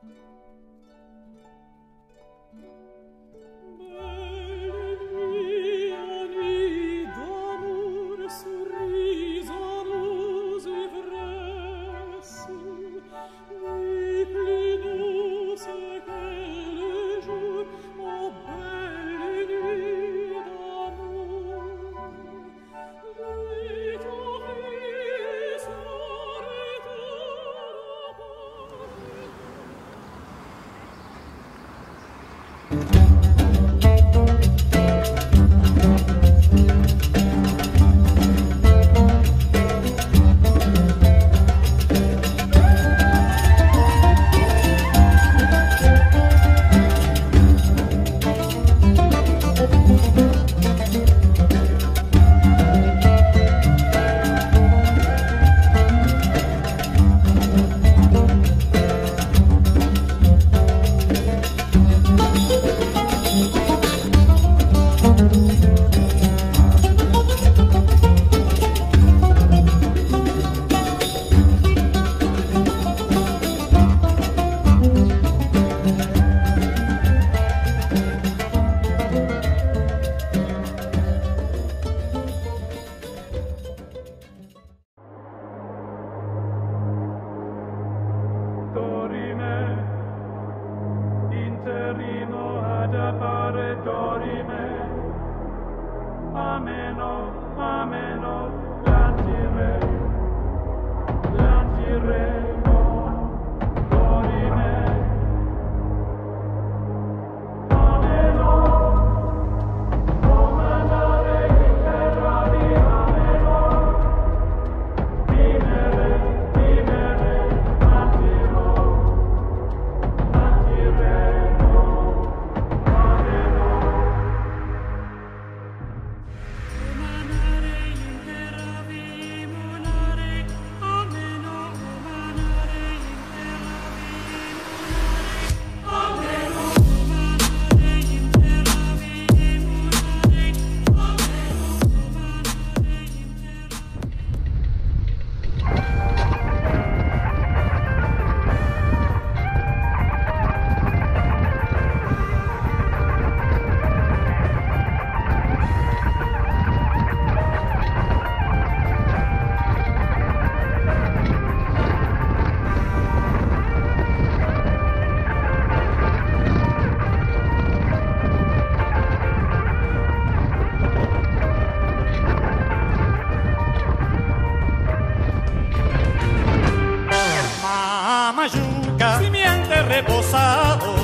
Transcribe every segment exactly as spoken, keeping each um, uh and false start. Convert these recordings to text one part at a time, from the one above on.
reposado,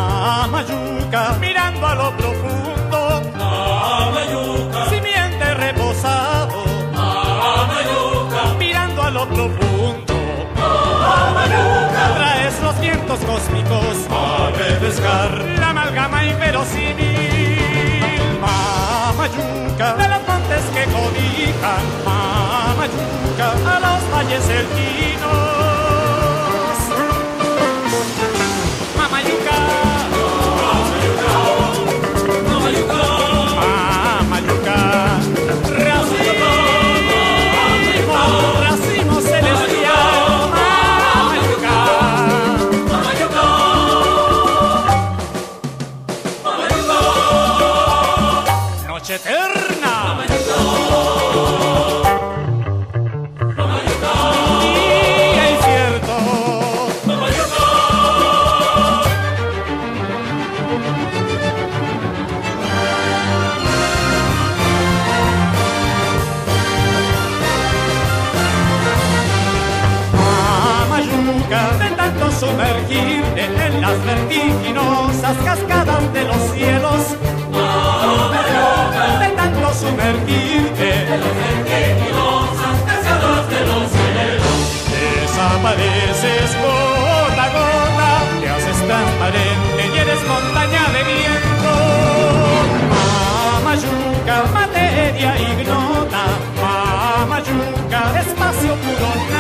Mamayuca, mirando a lo profundo, Mamayuca, simiente reposado, Mamayuca, mirando a lo profundo, Mamayuca, traes los vientos cósmicos a refrescar la amalgama inverosímil, Mamayuca, de los montes que cobijan, Mamayuca, a los valles cerquinos. Mamayuca, Mamayuca, Mamayuca, Mamayuca, racimo, racimo celestial, Mamayuca, Mamayuca, Mamayuca, noche eterna, Mamayuca, día incierto, de tanto sumergirte en las vertiginosas cascadas de los cielos, de tanto sumergirte en las vertiginosas cascadas de los cielos, desapareces gota a gota, te haces transparente y eres montaña de viento. Mamayuca, materia ignota, Mamayuca, espacio puro.